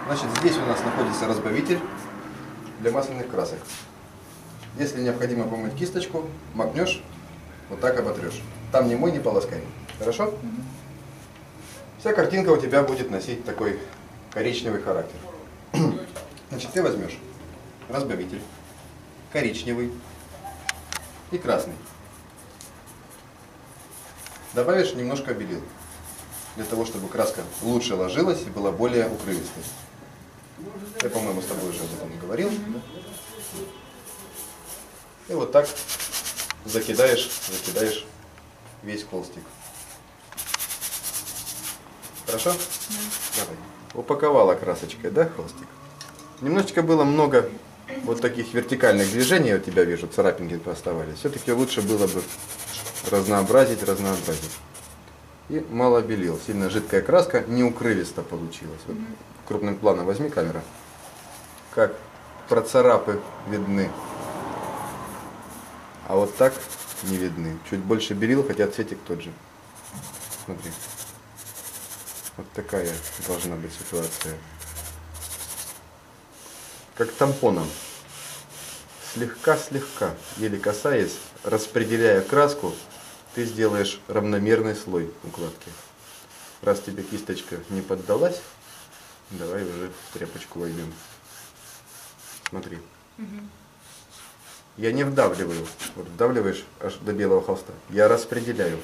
Значит, здесь у нас находится разбавитель для масляных красок. Если необходимо помыть кисточку, макнешь, вот так оботрешь. Там не мой, не полоскай. Хорошо? Вся картинка у тебя будет носить такой коричневый характер. Значит, ты возьмешь разбавитель коричневый и красный. Добавишь немножко белил, для того, чтобы краска лучше ложилась и была более укрывистой. Я, по-моему, с тобой уже об этом говорил. И вот так закидаешь весь холстик. Хорошо? Давай. Упаковала красочкой, да, холстик? Немножечко было много вот таких вертикальных движений, у тебя вижу, царапинки оставались. Все-таки лучше было бы разнообразить. И мало белил. Сильно жидкая краска, не укрывисто получилась. Вот крупным планом возьми камера. Как процарапы видны. А вот так не видны. Чуть больше белил, хотя цветик тот же. Смотри. Вот такая должна быть ситуация. Как тампоном. Слегка, еле касаясь, распределяя краску, ты сделаешь равномерный слой укладки. Раз тебе кисточка не поддалась, давай уже тряпочку возьмем. Смотри. Я не вдавливаю. Вот вдавливаешь аж до белого холста. Я распределяю.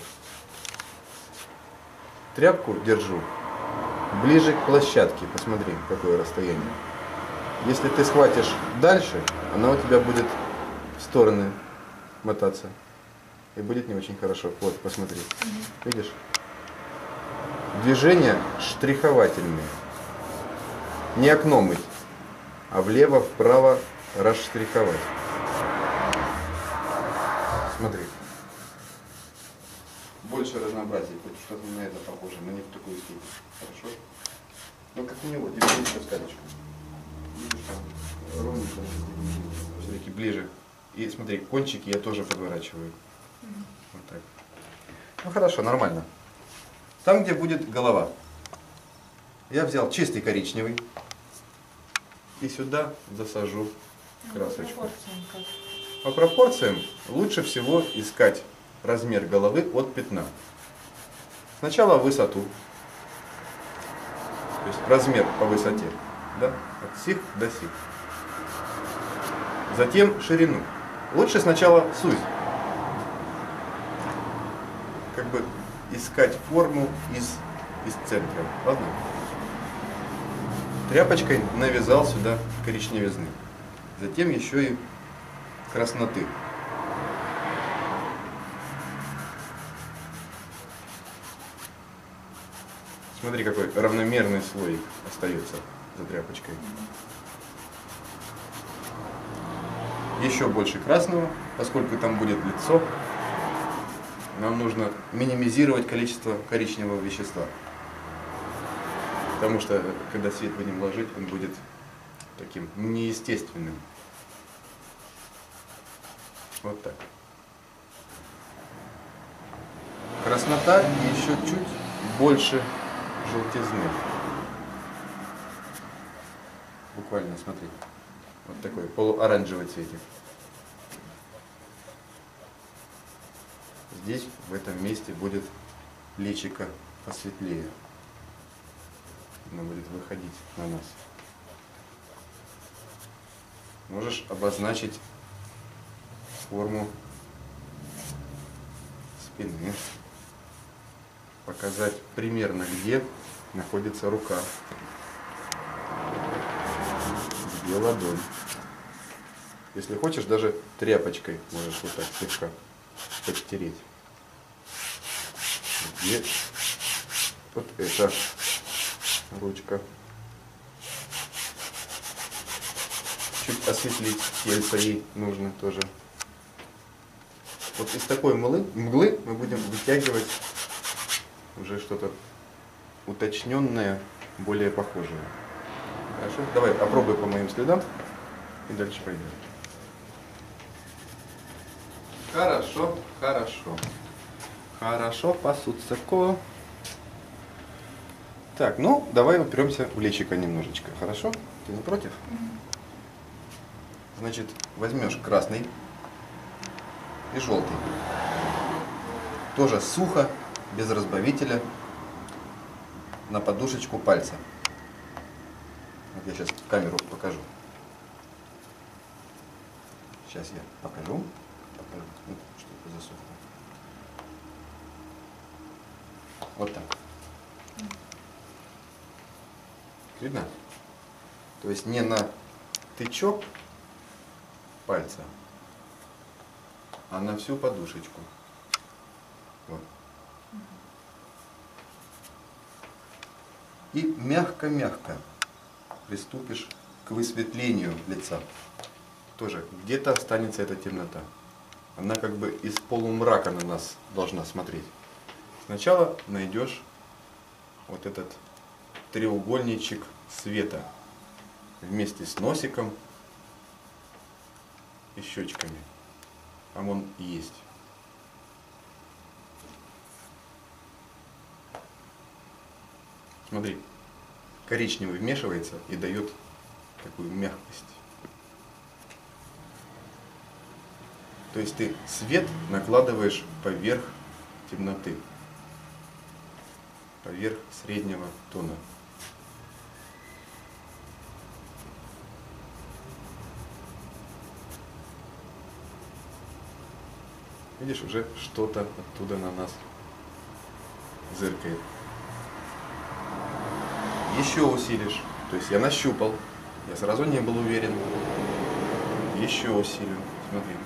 Тряпку держу ближе к площадке. Посмотри, какое расстояние. Если ты схватишь дальше, она у тебя будет в стороны мотаться. И будет не очень хорошо. Вот, посмотри. Видишь? Движения штриховательные. Не окно мыть, а влево, вправо расштриховать. Смотри. Больше разнообразия. Вот что-то на это похоже, но не в такую степень. Хорошо? Ну как у него, дивизионная скалечка. Видишь, там ровненько. Все-таки ближе. И смотри, кончики я тоже подворачиваю. Вот так. Ну хорошо, нормально. Там, где будет голова, я взял чистый коричневый и сюда засажу красочку. По пропорциям лучше всего искать размер головы от пятна. Сначала высоту, то есть размер по высоте, да, от сих до сих. Затем ширину. Лучше сначала сузь. Как бы искать форму из центра. Ладно? Тряпочкой навязал сюда коричневизны. Затем еще и красноты. Смотри, какой равномерный слой остается за тряпочкой. Еще больше красного, поскольку там будет лицо, нам нужно минимизировать количество коричневого вещества. Потому что, когда свет будем ложить, он будет таким неестественным. Вот так. Краснота и еще чуть больше желтизны. Буквально, смотри. Вот такой полуоранжевый цветик. Здесь, в этом месте, будет личико посветлее. Оно будет выходить на нас. Можешь обозначить форму спины. Показать примерно, где находится рука. Где ладонь. Если хочешь, даже тряпочкой можешь вот так слегка подтереть. Где вот эта ручка. Чуть осветлить тельце ей нужно тоже. Вот из такой мглы мы будем вытягивать уже что-то уточненное, более похожее. Хорошо? Давай попробуй по моим следам и дальше пойдем. Хорошо, хорошо. Хорошо, пасуцако. Так, ну, давай упремся в личико немножечко, хорошо? Ты не против? Значит, возьмешь красный и желтый. Тоже сухо, без разбавителя, на подушечку пальца. Вот я сейчас в камеру покажу. Сейчас я покажу. Вот, что это засохло. Вот так. Видно? То есть не на тычок пальца, а на всю подушечку. Вот. И мягко-мягко приступишь к высветлению лица. Тоже где-то останется эта темнота. Она как бы из полумрака на нас должна смотреть. Сначала найдешь вот этот треугольничек света вместе с носиком и щечками. Там он и есть. Смотри, коричневый вмешивается и дает такую мягкость. То есть ты свет накладываешь поверх темноты, поверх среднего тона. Видишь, уже что-то оттуда на нас зыркает. Еще усилишь. То есть я нащупал, я сразу не был уверен. Еще усилю. Смотри.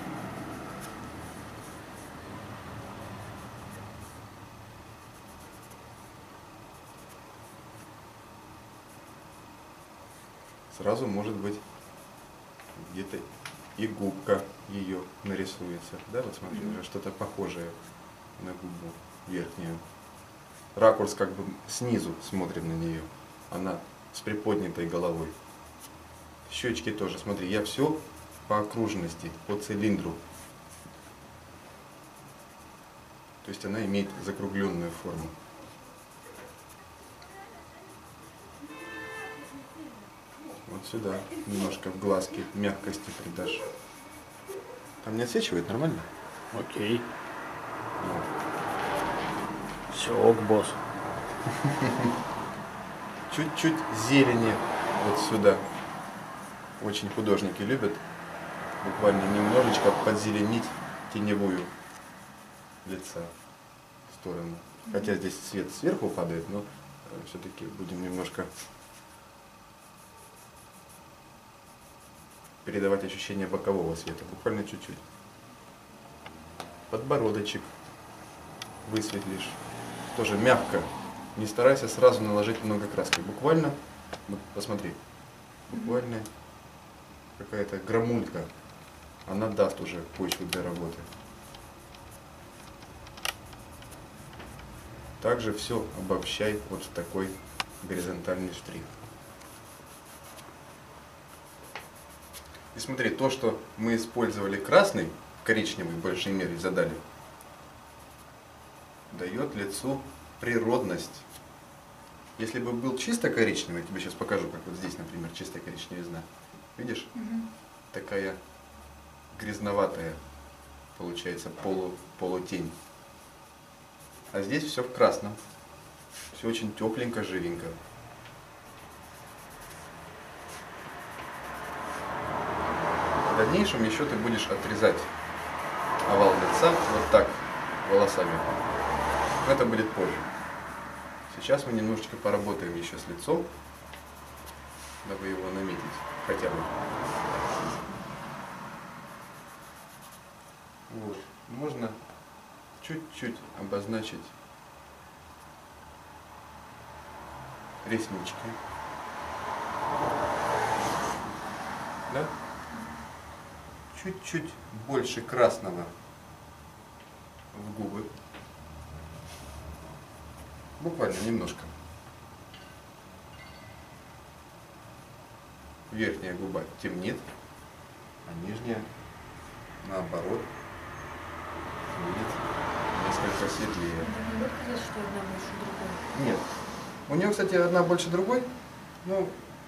Сразу может быть где-то и губка ее нарисуется. Да, вот смотри, уже что-то похожее на губу верхнюю. Ракурс как бы снизу смотрим на нее. Она с приподнятой головой. Щечки тоже, смотри, я все по окружности, по цилиндру. То есть она имеет закругленную форму. Вот сюда немножко в глазки мягкости придашь. Там не отсвечивает, нормально? Окей. Вот. Все, ок, босс. Чуть-чуть зелени вот сюда. Очень художники любят буквально немножечко подзеленить теневую лица в сторону. Хотя здесь свет сверху падает, но все-таки будем немножко передавать ощущение бокового света. Буквально чуть-чуть. Подбородочек высветлишь. Тоже мягко. Не старайся сразу наложить много краски. Буквально, вот посмотри, буквально какая-то грамулька. Она даст уже почву для работы. Также все обобщай вот в такой горизонтальный штрих. И смотри, то, что мы использовали красный, коричневый в большей мере задали, дает лицу природность. Если бы был чисто коричневый, я тебе сейчас покажу, как вот здесь, например, чистая коричневизна. Видишь? Такая грязноватая получается полутень. А здесь все в красном. Все очень тепленько, живенько. В дальнейшем еще ты будешь отрезать овал лица вот так волосами. Но это будет позже. Сейчас мы немножечко поработаем еще с лицом, дабы его наметить хотя бы. Вот. Можно чуть-чуть обозначить реснички. Да? Чуть-чуть больше красного в губы. Буквально немножко. Верхняя губа темнеет, а нижняя, наоборот, будет несколько светлее. Это не будет сказать, что одна больше другой? Нет. У нее, кстати, одна больше другой. Ну,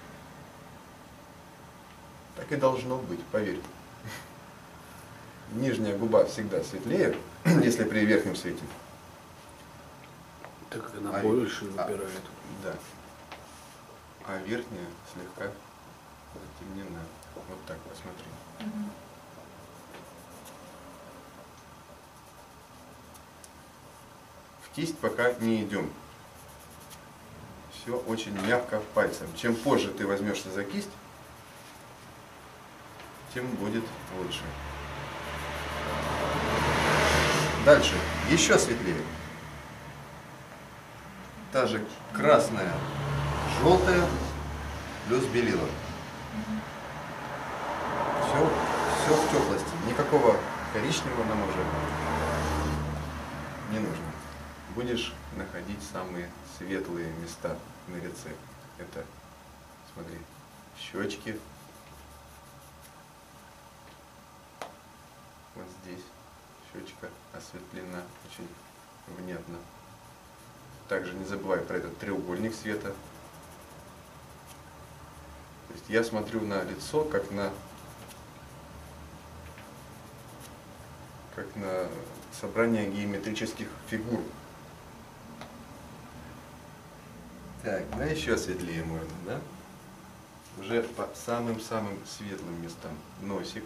так и должно быть, поверь. Нижняя губа всегда светлее, если при верхнем свете. Так как она больше выбирает. Да. А верхняя слегка затемнена. Вот так, посмотри. В кисть пока не идем. Все очень мягко пальцем. Чем позже ты возьмешься за кисть, тем будет лучше. Дальше. Еще светлее. Та же красная, желтая плюс белила. Все в теплости. Никакого коричневого нам уже не нужно. Будешь находить самые светлые места на лице. Это, смотри, щечки. Вот здесь щечка осветлена очень внятно. Также не забывай про этот треугольник света. То есть я смотрю на лицо как на собрание геометрических фигур. Так, да, еще светлее можно, да? Уже по самым-самым светлым местам. Носик.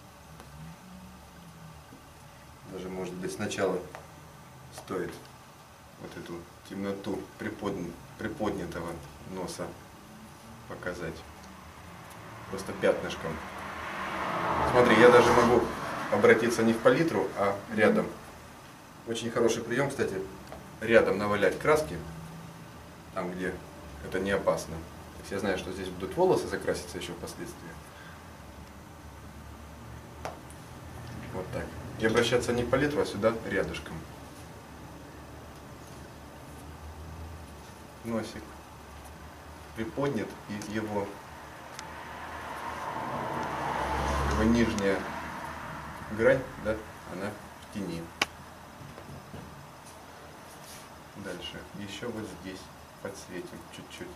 Даже, может быть, сначала стоит вот эту темноту приподнятого носа показать. Просто пятнышком. Смотри, я даже могу обратиться не в палитру, а рядом. Очень хороший прием, кстати, рядом навалять краски, там, где это не опасно. То есть я знаю, что здесь будут волосы закраситься еще впоследствии. Вот так. И обращаться не в палитру, а сюда рядышком. Носик приподнят, и его нижняя грань, да, она в тени. Дальше. Еще вот здесь подсветим чуть-чуть.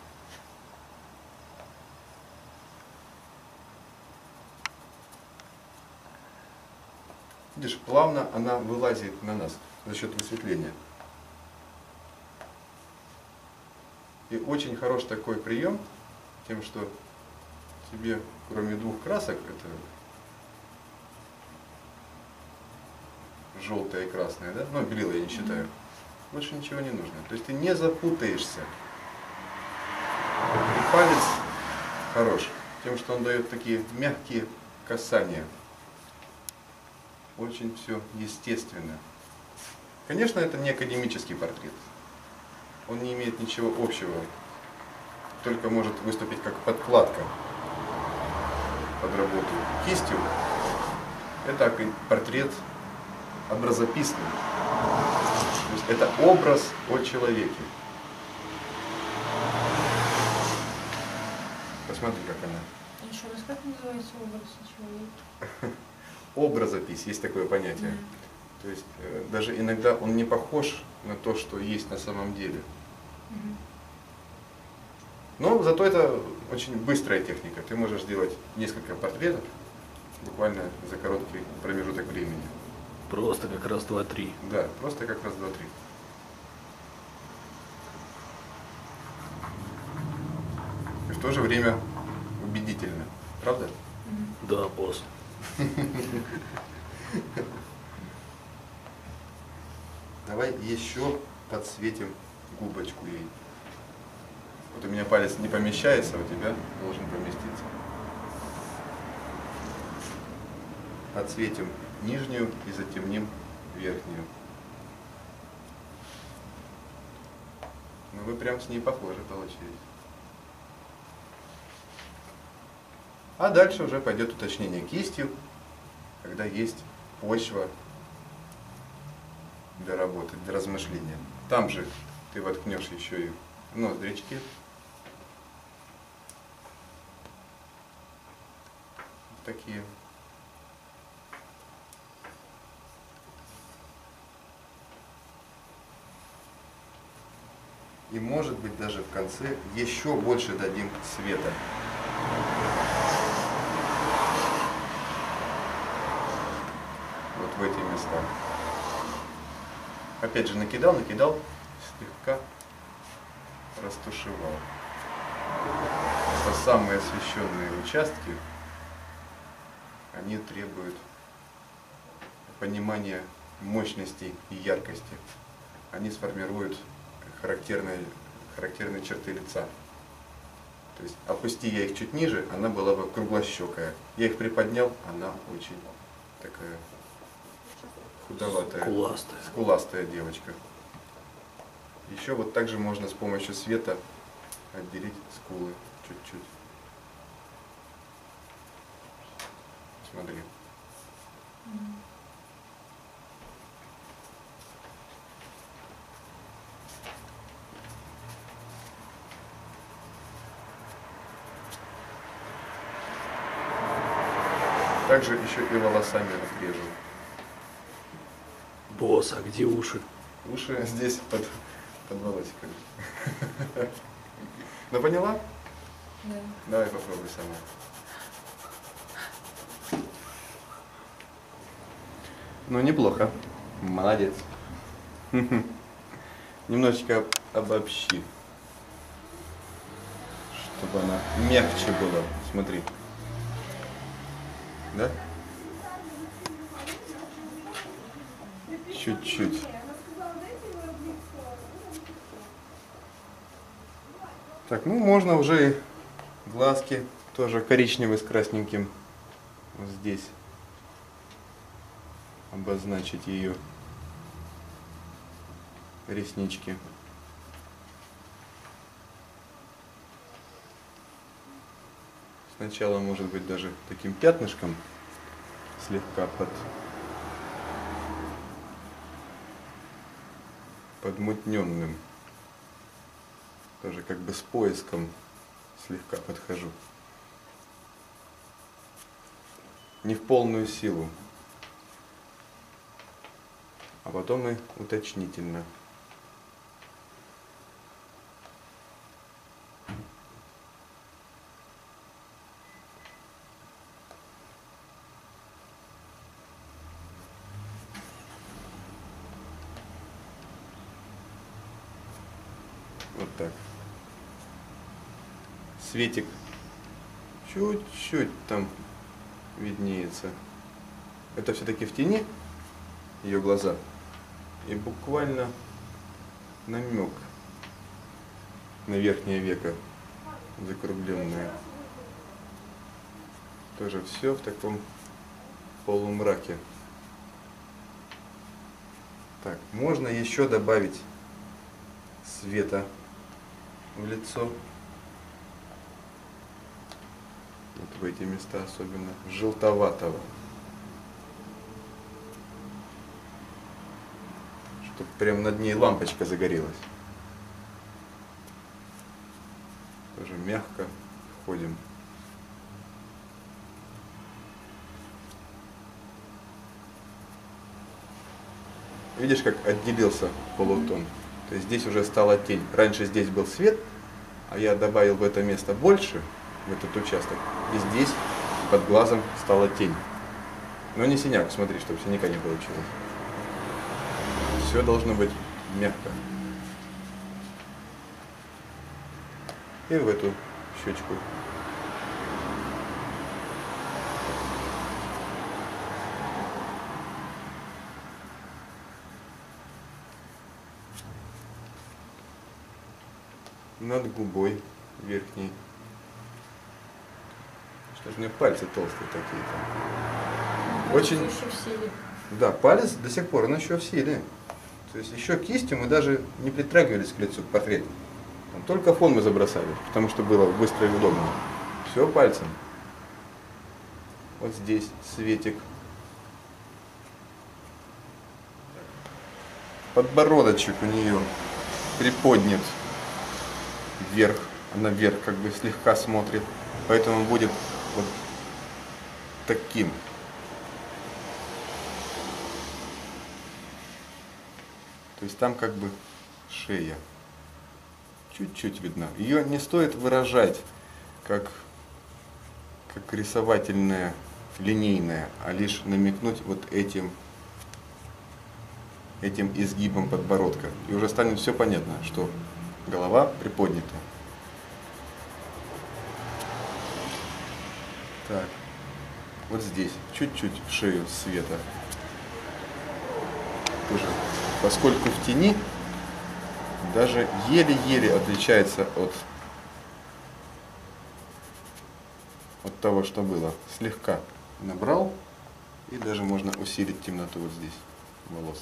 Видишь, плавно она вылазит на нас за счет высветления. И очень хорош такой прием, тем, что тебе, кроме двух красок, это желтая и красная, да? Ну, белила я не считаю. Больше ничего не нужно. То есть ты не запутаешься. И палец хорош тем, что он дает такие мягкие касания. Очень все естественно. Конечно, это не академический портрет. Он не имеет ничего общего. Только может выступить как подкладка под работу кистью. Это портрет образописный. То есть это образ о человеке. Посмотри, как она. Еще раз, как называется образ человека? Образопись, есть такое понятие. То есть даже иногда он не похож на то, что есть на самом деле. Но зато это очень быстрая техника. Ты можешь сделать несколько портретов буквально за короткий промежуток времени. Просто как раз 2-3. Да, просто как раз 2-3. И в то же время убедительно. Правда? Да, босс. Давай еще подсветим губочку ей. Вот у меня палец не помещается, а у тебя должен поместиться. Подсветим нижнюю и затемним верхнюю. Ну вы прям с ней похожи получились. А дальше уже пойдет уточнение кистью, когда есть почва для работы, для размышления. Там же ты воткнешь еще и ноздрички. Такие. И может быть даже в конце еще больше дадим света. Вот в эти места. Опять же накидал, слегка растушевал. Это самые освещенные участки, они требуют понимания мощности и яркости. Они сформируют характерные черты лица. То есть опусти я их чуть ниже, она была бы круглощекая. Я их приподнял, она очень такая худоватая, скуластая девочка. Еще вот также можно с помощью света отделить скулы чуть-чуть. Смотри. Также еще и волосами отрежу. Босс, а где уши? Уши здесь под волосиками. Ну поняла? Да. Давай попробуй сама. Ну неплохо. Молодец. Немножечко обобщи, чтобы она мягче была. Смотри. Да? Чуть-чуть. Так, ну можно уже и глазки тоже коричневый с красненьким вот здесь обозначить ее реснички. Сначала может быть даже таким пятнышком слегка подмутненным. Тоже как бы с поиском слегка подхожу. Не в полную силу, а потом и уточнительно. Вот так. Светик чуть-чуть там виднеется. Это все-таки в тени ее глаза. И буквально намек на верхнее веко закругленное. Тоже все в таком полумраке. Так, можно еще добавить света в лицо. Вот в эти места особенно желтоватого. Чтобы прям над ней лампочка загорелась. Тоже мягко входим. Видишь, как отделился полутон? То есть здесь уже стала тень. Раньше здесь был свет, а я добавил в это место больше, в этот участок. И здесь под глазом стала тень. Но не синяк, смотри, чтобы синяка не получилось. Все должно быть мягко. И в эту щечку. Над губой верхней. Что ж у меня пальцы толстые такие-то. Очень. Еще в силе. Да, палец до сих пор, он еще в силе. То есть еще кистью мы даже не притрагивались к лицу, к портрету. Там только фон мы забросали, потому что было быстро и удобно. Все пальцем. Вот здесь светик. Подбородочек у нее приподнят вверх. Она вверх как бы слегка смотрит. Поэтому он будет вот таким. То есть там как бы шея. чуть-чуть видна. Ее не стоит выражать как рисовательная, линейная, а лишь намекнуть вот этим изгибом подбородка. И уже станет все понятно, что голова приподнята. Так, вот здесь чуть-чуть в шею света. Тоже, поскольку в тени, даже еле-еле отличается от того, что было. Слегка набрал, и даже можно усилить темноту вот здесь волос.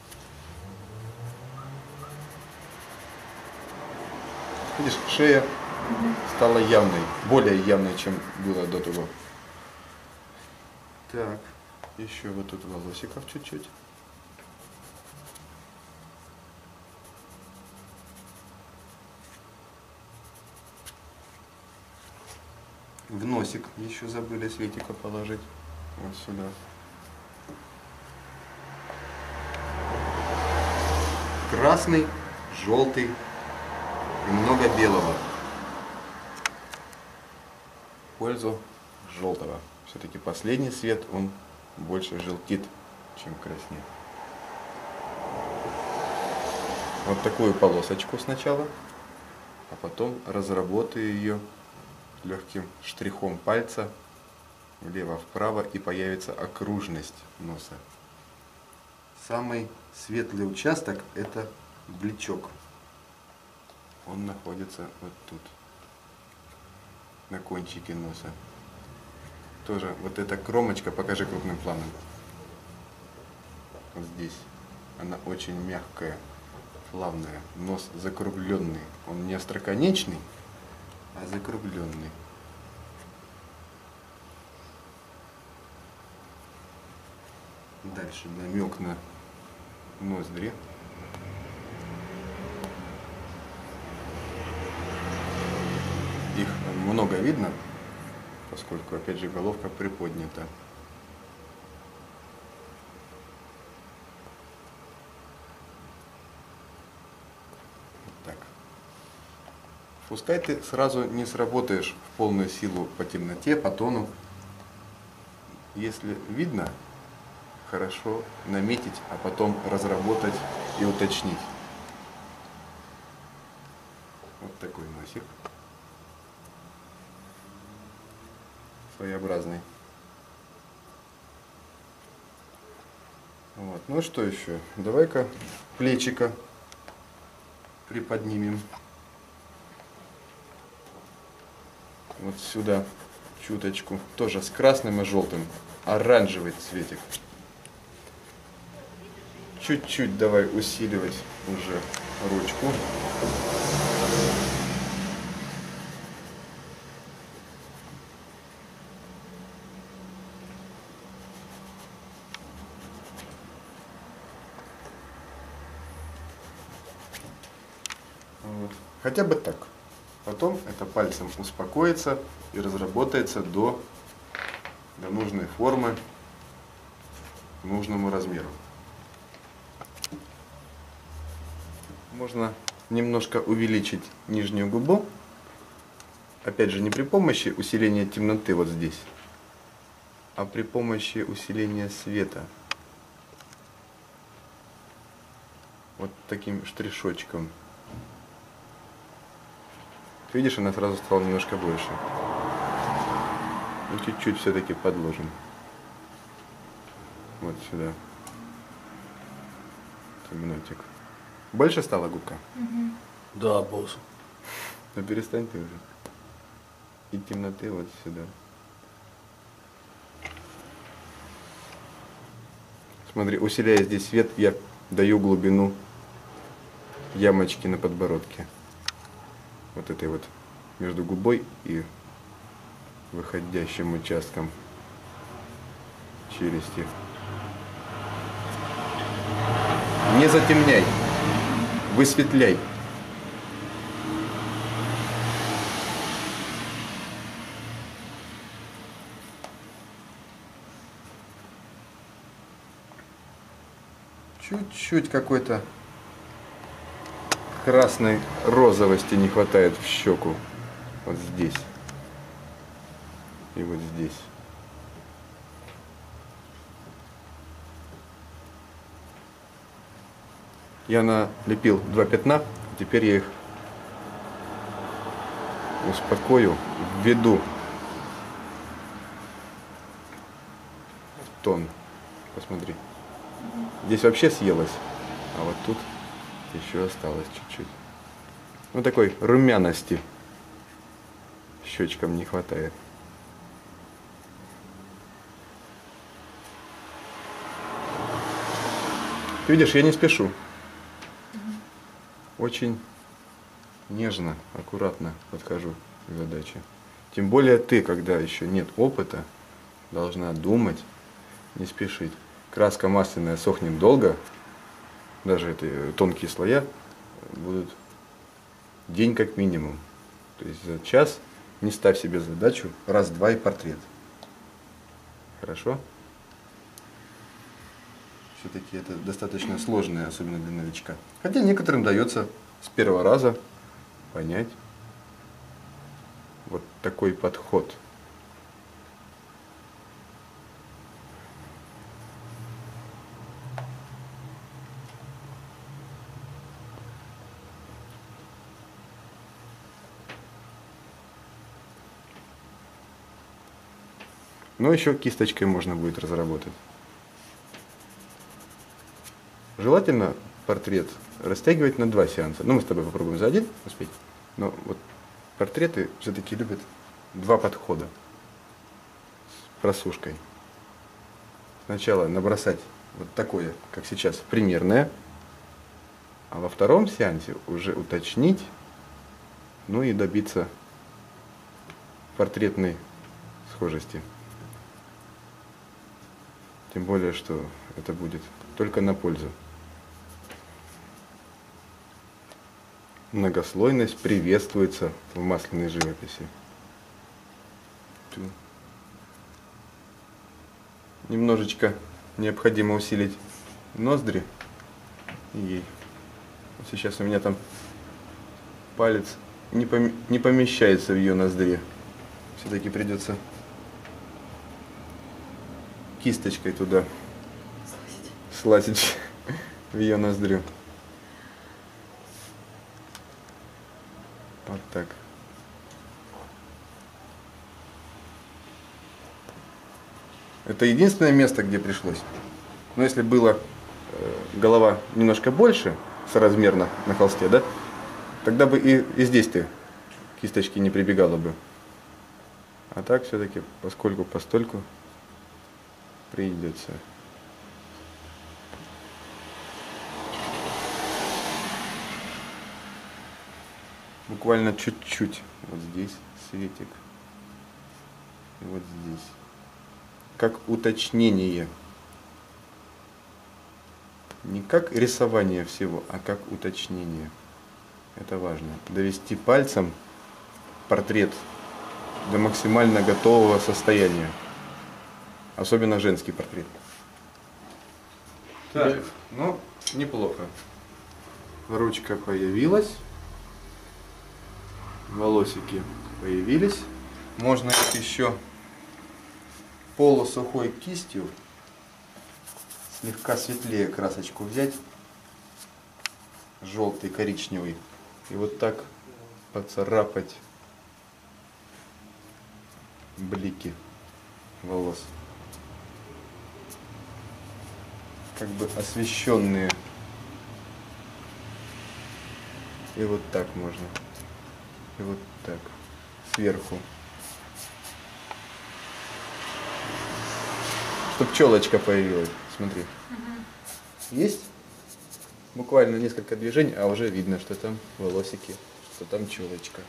Видишь, шея стала явной, более явной, чем было до того. Так, еще вот тут волосиков чуть-чуть. В носик еще забыли Светика положить. Вот сюда. Красный, желтый и много белого. В пользу желтого. Все-таки последний цвет, он больше желтит, чем краснеет. Вот такую полосочку сначала, а потом разработаю ее легким штрихом пальца влево-вправо, и появится окружность носа. Самый светлый участок — это блечок. Он находится вот тут, на кончике носа. Тоже вот эта кромочка, покажи крупным планом. Вот здесь. Она очень мягкая, плавная. Нос закругленный. Он не остроконечный, а закругленный. Дальше намек на ноздри. Их много видно, поскольку, опять же, головка приподнята. Вот так. Пускай ты сразу не сработаешь в полную силу по темноте, по тону. Если видно, хорошо наметить, а потом разработать и уточнить. Вот такой носик. Своеобразный. Вот. Ну что еще? Давай-ка плечика приподнимем. Вот сюда чуточку. Тоже с красным и желтым. Оранжевый цветик. Чуть-чуть давай усиливать уже ручку. Вот. Хотя бы так. Потом это пальцем успокоится и разработается до нужной формы, нужному размеру. Можно немножко увеличить нижнюю губу. Опять же, не при помощи усиления темноты вот здесь, а при помощи усиления света. Вот таким штришочком. Ты видишь, она сразу стала немножко больше. И чуть-чуть все-таки подложим. Вот сюда. Темнотик. Больше стала губка? Угу. Да, босс. Ну перестань ты уже. И темноты вот сюда. Смотри, усиляя здесь свет, я даю глубину ямочки на подбородке. Вот этой вот между губой и выходящим участком челюсти. Не затемняй, высветляй. Чуть-чуть какой-то красной розовости не хватает в щеку. Вот здесь. И вот здесь. Я налепил 2 пятна, теперь я их успокою, введу в тон. Посмотри. Здесь вообще съелось, а вот тут еще осталось чуть-чуть. Ну такой румяности щечкам не хватает. Ты видишь, я не спешу. Очень нежно, аккуратно подхожу к задаче. Тем более ты, когда еще нет опыта, должна думать, не спешить. Краска масляная сохнет долго, даже эти тонкие слоя будут день как минимум. То есть за час не ставь себе задачу раз-два и портрет. Хорошо? Все-таки это достаточно сложное, особенно для новичка. Хотя некоторым дается с первого раза понять вот такой подход. Но еще кисточкой можно будет разработать. Желательно портрет растягивать на 2 сеанса. Ну, мы с тобой попробуем за один успеть. Но вот портреты все-таки любят 2 подхода с просушкой. Сначала набросать вот такое, как сейчас, примерное. А во втором сеансе уже уточнить, ну и добиться портретной схожести. Тем более, что это будет только на пользу. Многослойность приветствуется в масляной живописи. Немножечко необходимо усилить ноздри. И вот сейчас у меня там палец не помещается в ее ноздре. Все-таки придется кисточкой туда слазить в ее ноздрю. Вот так. Это единственное место, где пришлось. Но если было голова немножко больше, соразмерно на холсте, да, тогда бы и здесь ты кисточки не прибегала бы. А так все-таки поскольку постольку придется. Буквально чуть-чуть. Вот здесь светик. И вот здесь. Как уточнение. Не как рисование всего, а как уточнение. Это важно. Довести пальцем портрет до максимально готового состояния. Особенно женский портрет. Так, ну, неплохо. Ручка появилась. Волосики появились. Можно еще полусухой кистью слегка светлее красочку взять. Желтый, коричневый. И вот так поцарапать блики волос. Как бы освещенные. И вот так можно. И вот так. Сверху. Чтоб челочка появилась. Смотри. Есть? Буквально несколько движений, а уже видно, что там волосики, что там челочка.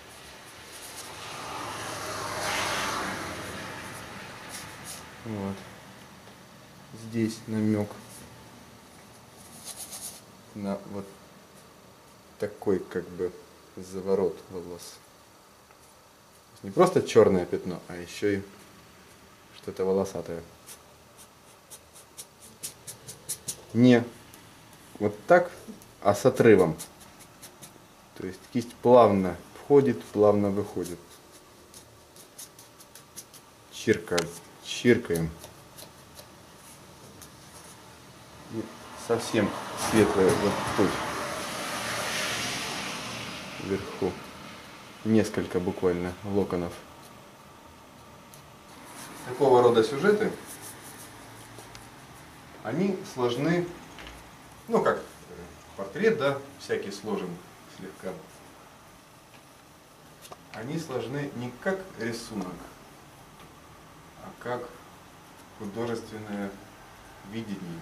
Вот. Здесь намек на вот такой как бы заворот волос. Не просто черное пятно, а еще и что-то волосатое. Не вот так, а с отрывом. То есть кисть плавно входит, плавно выходит. Чиркаем, чиркаем. И совсем светлое вот тут, вверху. Несколько буквально локонов. Такого рода сюжеты, они сложны, ну как портрет, да, всякий сложен слегка. Они сложны не как рисунок, а как художественное видение.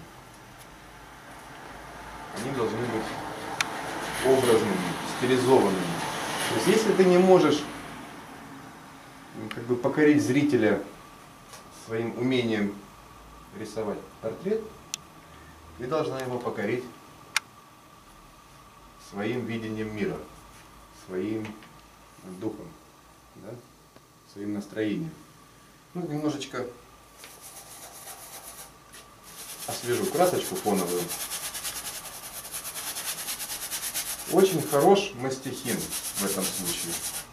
Они должны быть образными, стилизованными. То есть если ты не можешь как бы покорить зрителя своим умением рисовать портрет, ты должна его покорить своим видением мира, своим духом, да? Своим настроением. Ну, немножечко освежу красочку фоновую. Очень хорош мастихин в этом случае.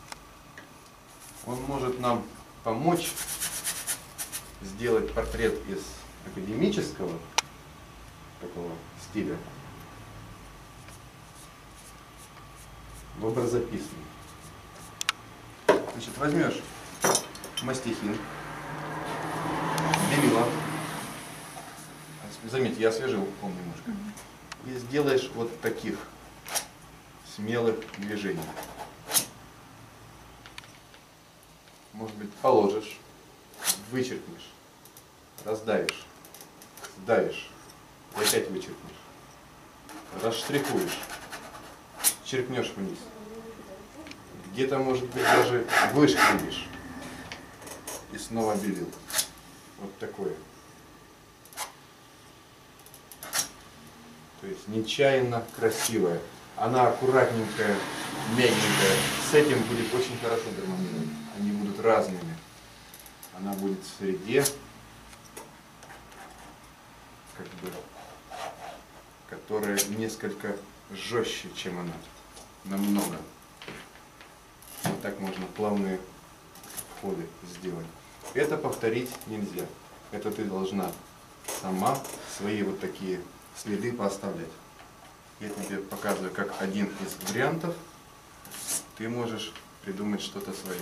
Он может нам помочь сделать портрет из академического такого стиля в образописный. Значит, возьмешь мастихин, белила, заметьте, я освежил фон немножко, и сделаешь вот таких смелых движений. Может быть, положишь, вычеркнешь, раздавишь, сдавишь, и опять вычеркнешь, расштрихуешь, черкнешь вниз. Где-то, может быть, даже вышкребешь и снова белил. Вот такое. То есть нечаянно красивая. Она аккуратненькая, мягенькая. С этим будет очень хорошо гармонировать. Они будут разными. Она будет в среде, как бы, которая несколько жестче, чем она. Намного. Вот так можно плавные входы сделать. Это повторить нельзя. Это ты должна сама свои вот такие следы поставлять. Я тебе показываю как один из вариантов. Ты можешь придумать что-то свое.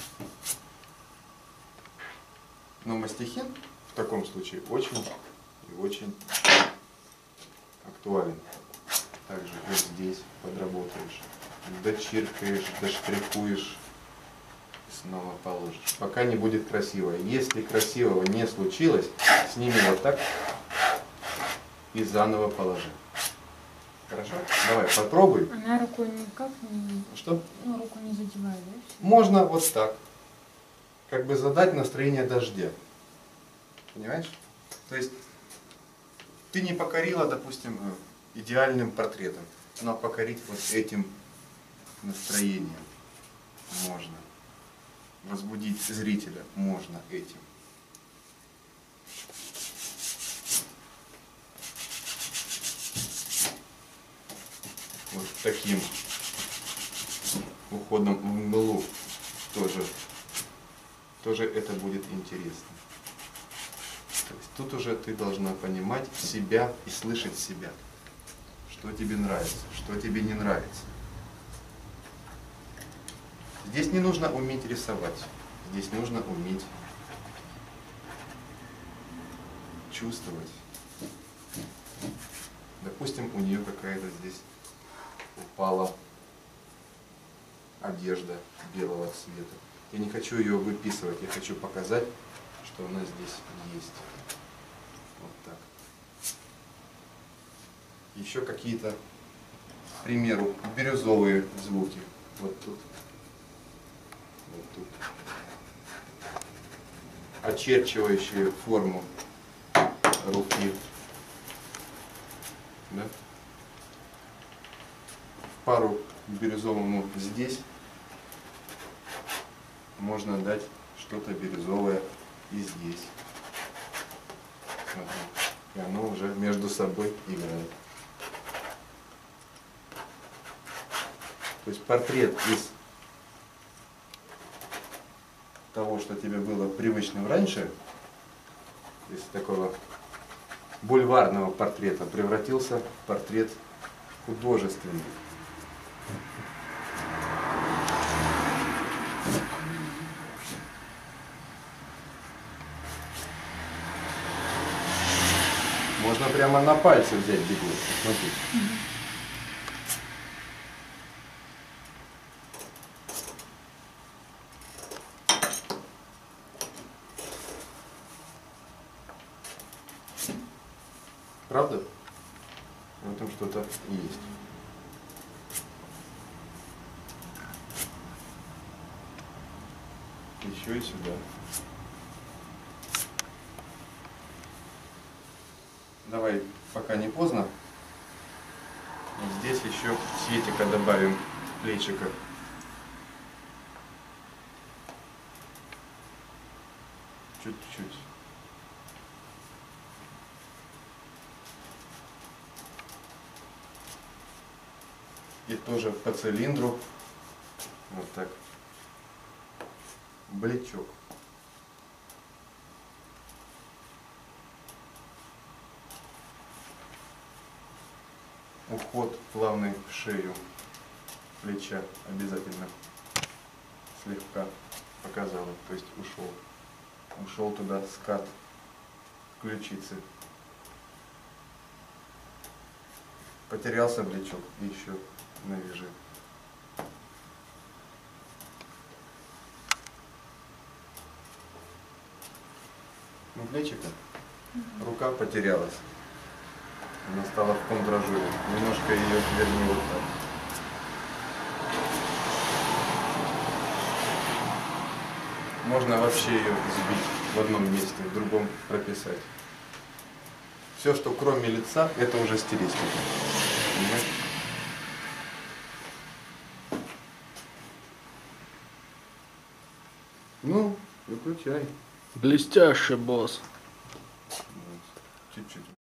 Но мастихин в таком случае очень и очень актуален. Также вот здесь подработаешь, дочиркаешь, доштрихуешь и снова положишь. Пока не будет красиво. Если красивого не случилось, сними вот так и заново положи. Хорошо? Давай, попробуй. Она рукой никак не... Что? Ну, руку не задевает, да? Можно вот так. Как бы задать настроение дождя. Понимаешь? То есть ты не покорила, допустим, идеальным портретом, но покорить вот этим настроением можно. Возбудить зрителя можно этим. Вот таким уходом в мглу тоже это будет интересно. То есть тут уже ты должна понимать себя и слышать себя. Что тебе нравится, что тебе не нравится. Здесь не нужно уметь рисовать. Здесь нужно уметь чувствовать. Допустим, у нее какая-то здесь упала одежда белого цвета. Я не хочу ее выписывать, я хочу показать, что она здесь есть. Вот так. Еще какие-то, к примеру, бирюзовые звуки. Вот тут. Вот тут. Очерчивающие форму руки. Да? В пару к бирюзовому здесь можно дать что-то бирюзовое и здесь. Смотри. И оно уже между собой играет. То есть портрет из того, что тебе было привычным раньше, из такого бульварного портрета, превратился в портрет художественный. Можно прямо на пальце взять бегу. Смотри. Правда? В этом что-то есть. Еще и сюда. Давай, пока не поздно. Вот здесь еще светика добавим, плечика. Чуть-чуть. И тоже по цилиндру. Вот так. Блечок. Уход плавный в шею плеча обязательно слегка показала, то есть ушел туда скат ключицы. Потерялся плечок, и еще навяжи. Ну, плечика, рука потерялась. Она стала в контражуре. Немножко ее верни вот так. Можно вообще ее сбить в одном месте, в другом прописать. Все, что кроме лица, это уже стилистика. Понимаете? Ну, выключай. Блестяще, босс. Чуть-чуть.